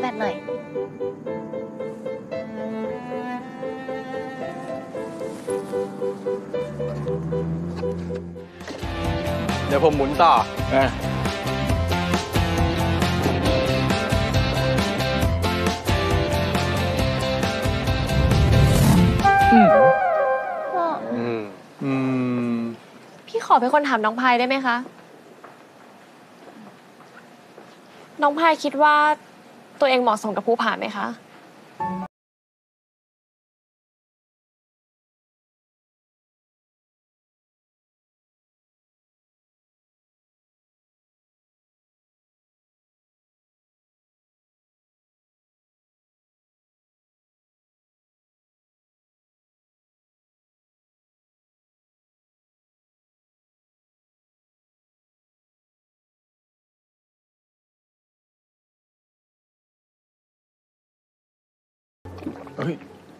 แบตหน่อยเดี๋ยวผมหมุนต่อพี่ขอเป็นคนถามน้องพายได้ไหมคะน้องพายคิดว่าตัวเองเหมาะสมกับภูผาไหมคะเฮ้ย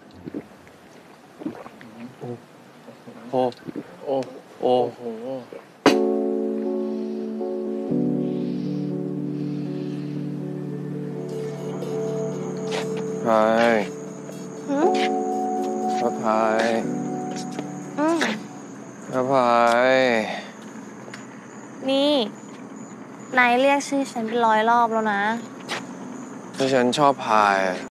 โอ้โอ้โอ้โหพายพระพายพระพายนี่นายเรียกชื่อฉันเป็น100 รอบแล้วนะที่ฉันชอบพาย